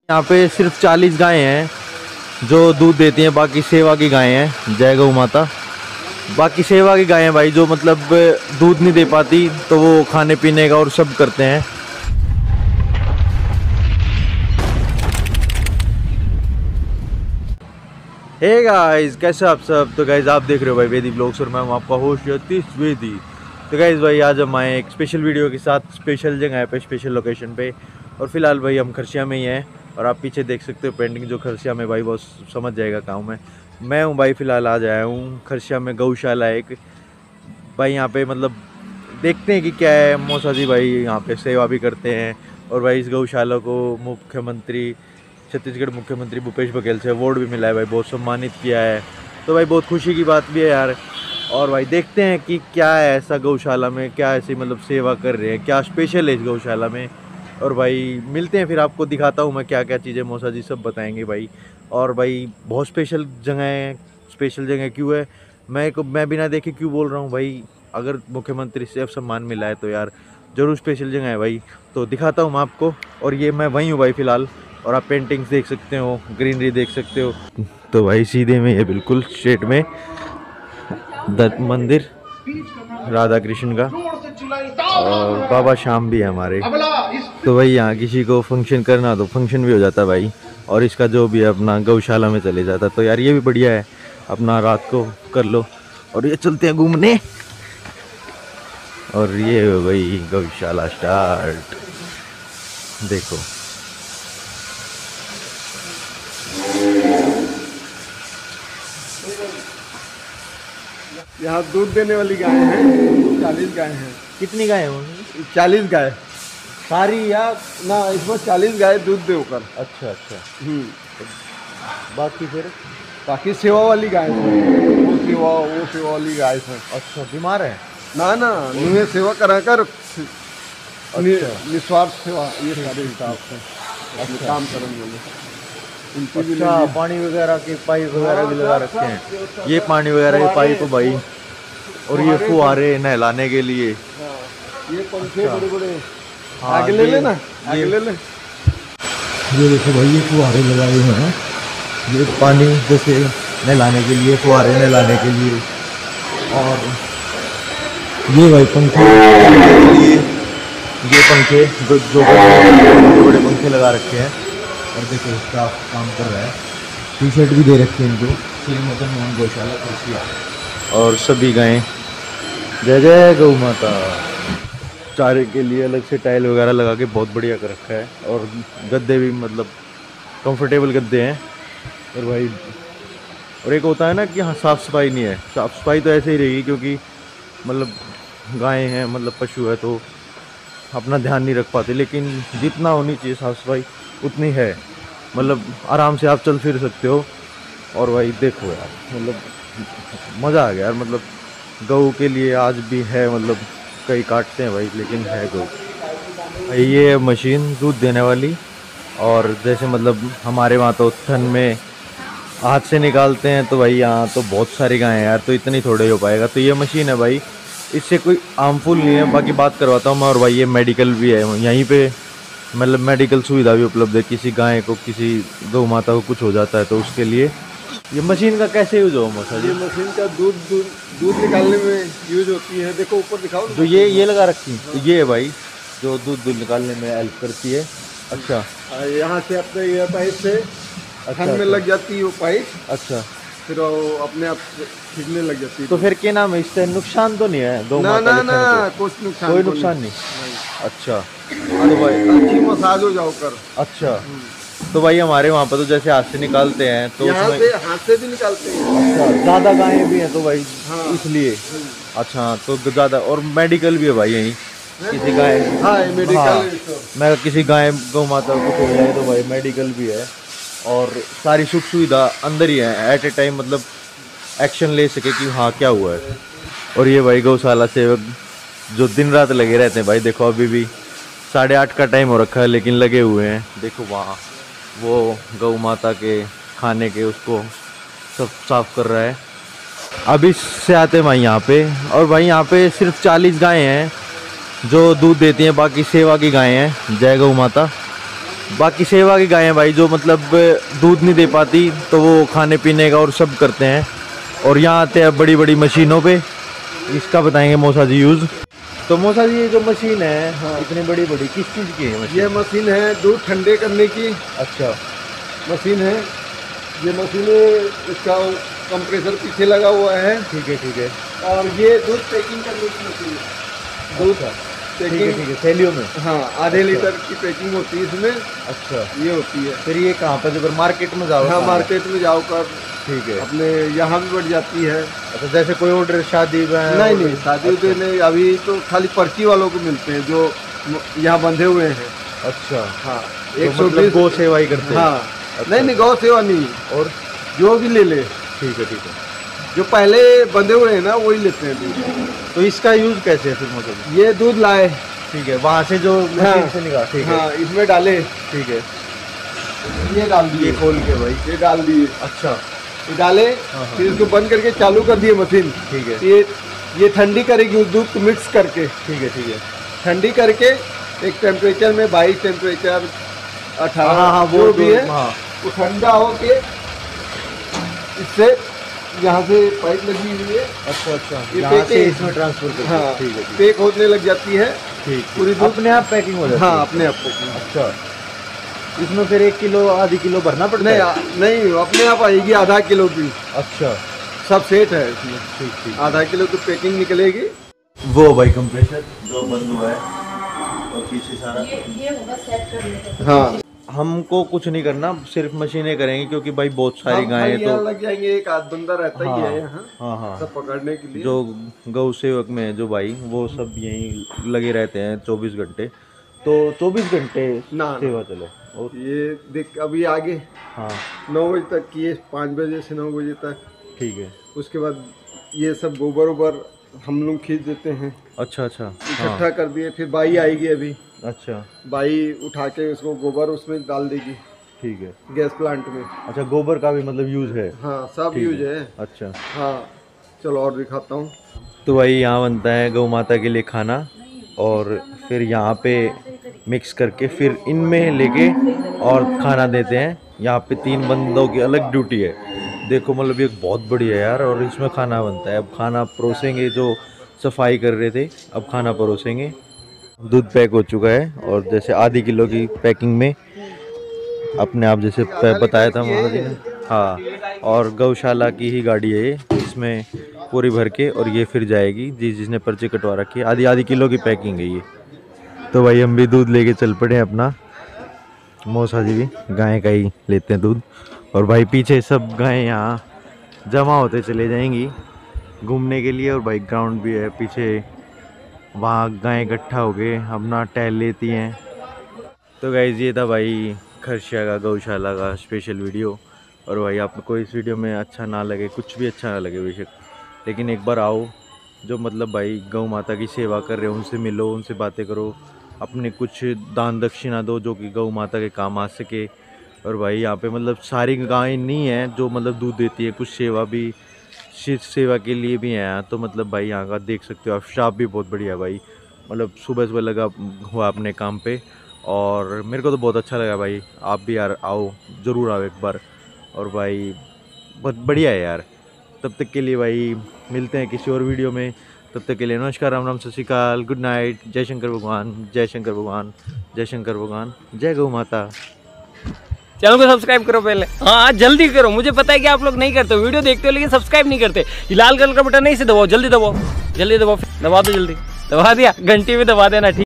यहाँ पे सिर्फ 40 गायें हैं जो दूध देती हैं, बाकी सेवा की गायें हैं। जय गौ माता। बाकी सेवा की गायें भाई जो मतलब दूध नहीं दे पाती तो वो खाने पीने का और सब करते हैं। हे गाइस, कैसे आप सब। तो गाइस आप देख रहे हो भाई वेदी ब्लॉग्स और मैं हूं आपका होस्ट यतीश वेदी। तो गाइस भाई आज हम आए एक स्पेशल वीडियो के साथ, स्पेशल जगह पे, स्पेशल लोकेशन पे। और फिलहाल भाई हम खरसिया में ही हैं और आप पीछे देख सकते हो पेंटिंग जो खरसिया में भाई वो समझ जाएगा गाँव में मैं हूँ भाई। फिलहाल आज आया हूँ खरसिया में गौशाला एक भाई। यहाँ पे मतलब देखते हैं कि क्या है। मौसा जी भाई यहाँ पे सेवा भी करते हैं और भाई इस गौशाला को मुख्यमंत्री, छत्तीसगढ़ मुख्यमंत्री भूपेश बघेल से अवार्ड भी मिला है भाई, बहुत सम्मानित किया है। तो भाई बहुत खुशी की बात भी है यार। और भाई देखते हैं कि क्या है ऐसा गौशाला में, क्या ऐसी मतलब सेवा कर रहे हैं, क्या स्पेशल है इस गौशाला में। और भाई मिलते हैं, फिर आपको दिखाता हूँ मैं क्या क्या चीज़ें, मौसा जी सब बताएंगे भाई। और भाई बहुत स्पेशल जगह है। स्पेशल जगह क्यों है मैं बिना देखे क्यों बोल रहा हूँ भाई। अगर मुख्यमंत्री से अब सम्मान मिला है तो यार ज़रूर स्पेशल जगह है भाई। तो दिखाता हूँ मैं आपको। और ये मैं वहीं हूँ भाई फ़िलहाल, और आप पेंटिंग्स देख सकते हो, ग्रीनरी देख सकते हो। तो भाई सीधे में ये बिल्कुल स्ट्रेट में दत्त मंदिर राधा कृष्ण का, और बाबा श्याम भी है हमारे। तो भाई यहाँ किसी को फंक्शन करना तो फंक्शन भी हो जाता भाई, और इसका जो भी है अपना गौशाला में चले जाता। तो यार ये भी बढ़िया है, अपना रात को कर लो। और ये चलते हैं घूमने। और ये भाई गौशाला स्टार्ट देखो। यहाँ दूध देने वाली गाय हैं, 40 गाय हैं। कितनी गाय होंगी? 40 गाय सारी, या ना इसमें 40 गाय दूध देकर। अच्छा अच्छा। बाकी फिर बाकी सेवा वाली गाय हैं, वो सेवा वाली गाय हैं। अच्छा, बीमार है ना ना, उन्हें सेवा कराकर निस्वार्थ सेवा, ये सारे हिसाब से अपने काम करेंगे बोले। अच्छा, पानी वगैरह के पाइप वगैरह भी लगा रखे हैं। ये पानी वगैरह के पाइप भाई, और ये फुहारे नहलाने के लिए। ये पंखे बड़े बड़े, आगे ले लेना, आगे ले ले। ये देखो भाई, ये फुहारे लगाए हुए हैं, ये पानी जैसे नहलाने के लिए, फुहारे नहलाने के लिए। और ये भाई पंखे, ये पंखे जो बड़े बड़े पंखे लगा रखे हैं। और देखो स्टाफ काम कर रहा है, टी शर्ट भी दे रखी है इनको, श्री मदन मोहन गौशाला खरसिया। और सभी गायें जय जय गौ माता। चारे के लिए अलग से टाइल वगैरह लगा के बहुत बढ़िया कर रखा है। और गद्दे भी मतलब कंफर्टेबल गद्दे हैं। और भाई और एक होता है ना कि हाँ साफ़ सफाई नहीं है, साफ़ सफाई तो ऐसे ही रहेगी क्योंकि मतलब गायें हैं, मतलब पशु है तो अपना ध्यान नहीं रख पाते। लेकिन जितना होनी चाहिए साफ़ सफाई उतनी है, मतलब आराम से आप चल फिर सकते हो। और भाई देखो यार, मतलब मज़ा आ गया यार। मतलब गऊ के लिए आज भी है, मतलब कई काटते हैं भाई लेकिन है गऊ। ये मशीन दूध देने वाली, और जैसे मतलब हमारे वहाँ तो थन में हाथ से निकालते हैं, तो भाई यहाँ तो बहुत सारी गायें हैं यार, तो इतनी थोड़े हो पाएगा। तो ये मशीन है भाई, इससे कोई हार्मफुल नहीं है। बाकी बात करवाता हूँ मैं। और भाई ये मेडिकल भी है यहीं पे, मतलब मेडिकल सुविधा भी उपलब्ध है। किसी गाय को, किसी गौ माता को कुछ हो जाता है तो उसके लिए ये मशीन का कैसे यूज हो मौसा जी? ये मशीन का दूध निकालने में यूज होती है। देखो ऊपर दिखाओ जो ये लगा रखी, तो ये है भाई जो दूध निकालने में हेल्प करती है। अच्छा, यहाँ से अपने ये पाइप से थन में लग जाती है वो पाइप। अच्छा, फिर वो अपने आप खींचने लग जाती है। तो फिर क्या नाम है, इससे नुकसान तो नहीं है गौ ना माता? ना, कुछ नुकसान, कोई नुकसान नहीं। अच्छा तो भाई अच्छी मसाज हो जाओ कर। अच्छा, तो भाई हमारे वहाँ पर तो जैसे हाथ से निकालते हैं तो यहाँ से हाथ से भी निकालते हैं। अच्छा, ज़्यादा गायें भी हैं तो भाई इसलिए। अच्छा, तो ज़्यादा, और मेडिकल भी है भाई यहीं किसी गाय। हाँ, मेडिकल। मैं किसी गाय गौ माता को हो जाए तो भाई मेडिकल भी है, और सारी सुख सुविधा अंदर ही है। एट ए टाइम मतलब एक्शन ले सके कि हाँ क्या हुआ है। और ये भाई गौशाला सेवक जो दिन रात लगे रहते हैं भाई। देखो अभी भी 8:30 का टाइम हो रखा है लेकिन लगे हुए हैं। देखो वहाँ वो गौ माता के खाने के उसको सब साफ कर रहा है। अभी से आते हैं भाई यहाँ पे। और भाई यहाँ पे सिर्फ 40 गायें हैं जो दूध देती हैं, बाकी सेवा की गायें हैं। जय गौ माता। बाकी सेवा की गाय हैं भाई, जो मतलब दूध नहीं दे पाती तो वो खाने पीने का और सब करते हैं। और यहाँ आते हैं बड़ी बड़ी मशीनों पे, इसका बताएंगे मौसा जी यूज़। तो मौसा जी ये जो मशीन है, हाँ, इतनी बड़ी बड़ी किस चीज़ की है मशीन? ये मशीन है दूध ठंडे करने की। अच्छा, मशीन है ये मशीन है, इसका कंप्रेसर पीछे लगा हुआ है। ठीक है ठीक है। और ये दूध पैकिंग करने की मशीन है। दूध पैकिंग, ठीक है, थैलियों में। हाँ, आधे लीटर की पैकिंग होती है इसमें। अच्छा, ये होती है। फिर ये कहाँ पर, जब मार्केट में जाओ? हाँ, मार्केट में जाओ कर। ठीक है। अपने यहाँ भी बढ़ जाती है। अच्छा, जैसे कोई ऑर्डर शादी में? नहीं, शादी उदी नहीं, अभी तो खाली पर्ची वालों को मिलते हैं जो यहाँ बंधे हुए हैं। अच्छा, हाँ, तो 120 गौ सेवा ही करते हैं? हाँ। अच्छा। नहीं गौ सेवा नहीं, और जो भी ले ले। ठीक है ठीक है। जो पहले बंधे हुए हैं ना वही लेते हैं दूध। तो इसका यूज कैसे है फिर? मतलब ये दूध लाए, ठीक है, वहाँ से जो मशीन से निकाल, ठीक है। हाँ, इसमें डाले, ठीक है, ये डाल दिए खोल के भाई, ये डाल दिए। अच्छा, ये डाले, हाँ। फिर इसको बंद करके चालू कर दिए मशीन। ठीक है। ये ठंडी करेगी उस दूध को मिक्स करके। ठीक है ठीक है। ठंडी करके एक टेम्परेचर में 22 टेम्परेचर 18, हाँ, वो भी है, हाँ, वो ठंडा होके इससे यहाँ से पाइप लगी हुई है। अच्छा अच्छा, ये यहाँ से पैकिंग, इसमें ट्रांसफर कर, हाँ, ठीक है, पैक होने लग जाती है। ठीक, पूरी दूध अपने आप पैकिंग हो जाती है? हाँ, अपने आप पैकिंग। अच्छा, इसमें फिर 1 किलो आधी किलो भरना पड़ता है? नहीं, अपने आप आएगी आधा किलो की। अच्छा, सब सेट है इसमें। ठीक ठीक। आधा किलो तो पैकिंग निकलेगी। वो भाई कंप्रेसर जो बंद हुआ है और पीछे सारा ये होगा सेट करने का। हाँ, हमको कुछ नहीं करना, सिर्फ मशीनें करेंगे, क्योंकि भाई बहुत सारी गायें तो लग जाएंगे, एक आध बंदा रहता ही है यहाँ हाँ हाँ, सब पकड़ने के लिए। जो गौ सेवक में है जो भाई, वो सब यहीं लगे रहते हैं 24 घंटे। तो 24 घंटे ना, सेवा चले। और ये देख अभी आगे हाँ 9 बजे तक की है, 5 बजे से 9 बजे तक। ठीक है। उसके बाद ये सब गोबर वोबर हम लोग खींच देते हैं, अच्छा अच्छा, इकट्ठा हाँ, कर दिए। फिर बाई आएगी अभी, अच्छा बाई उठा के उसको गोबर उसमें डाल देगी ठीक है। गैस प्लांट में। अच्छा, गोबर का भी मतलब यूज है? हाँ, सब ठीक यूज है। अच्छा, हाँ, चलो और दिखाता हूँ। तो भाई यहाँ बनता है गौ माता के लिए खाना, और फिर यहाँ पे मिक्स करके फिर इनमें लेके और खाना देते हैं। यहाँ पे 3 बंदों की अलग ड्यूटी है। देखो मतलब ये बहुत बढ़िया है यार, और इसमें खाना बनता है। अब खाना परोसेंगे, जो सफाई कर रहे थे अब खाना परोसेंगे। दूध पैक हो चुका है, और जैसे आधी किलो की पैकिंग में अपने आप जैसे बताया था महाराज जी ने। हाँ, और गौशाला की ही गाड़ी है ये, इसमें पूरी भर के और ये फिर जाएगी जिसने पर्ची कटवा रखी है। आधी किलो की पैकिंग है ये। तो भाई हम भी दूध लेके चल पड़े अपना, मौसा जी भी गाय का ही लेते हैं दूध। और भाई पीछे सब गायें यहाँ जमा होते चले जाएंगी घूमने के लिए। और भाई ग्राउंड भी है पीछे, वहाँ गायें इकट्ठा हो गए अपना टहल लेती हैं। तो गाइस ये था भाई खरसिया का गौशाला का स्पेशल वीडियो। और भाई आपको इस वीडियो में अच्छा ना लगे, कुछ भी अच्छा ना लगे बेशक, लेकिन एक बार आओ, जो मतलब भाई गौ माता की सेवा कर रहे हो उनसे मिलो, उनसे बातें करो, अपने कुछ दान दक्षिणा दो जो कि गौ माता के काम आ सके। और भाई यहाँ पे मतलब सारी गायें नहीं हैं जो मतलब दूध देती है, कुछ सेवा भी, शिव सेवा के लिए भी हैं। तो मतलब भाई यहाँ का देख सकते हो आप, स्टाफ भी बहुत बढ़िया भाई, मतलब सुबह सुबह लगा हुआ अपने काम पे। और मेरे को तो बहुत अच्छा लगा भाई, आप भी यार आओ, ज़रूर आओ एक बार। और भाई बहुत बढ़िया है यार। तब तक के लिए भाई मिलते हैं किसी और वीडियो में। तब तक के लिए नमस्कार, राम राम, सत श्री अकाल, गुड नाइट, जय शंकर भगवान, जय शंकर भगवान, जय शंकर भगवान, जय गौ माता। चैनल को सब्सक्राइब करो पहले, हाँ जल्दी करो। मुझे पता है कि आप लोग नहीं करते, वीडियो देखते हो लेकिन सब्सक्राइब नहीं करते। ये लाल कलर का बटन नहीं से दबाओ, जल्दी दबाओ, जल्दी दबाओ, दबा दो, जल्दी दबा दिया, घंटी में दबा देना, ठीक।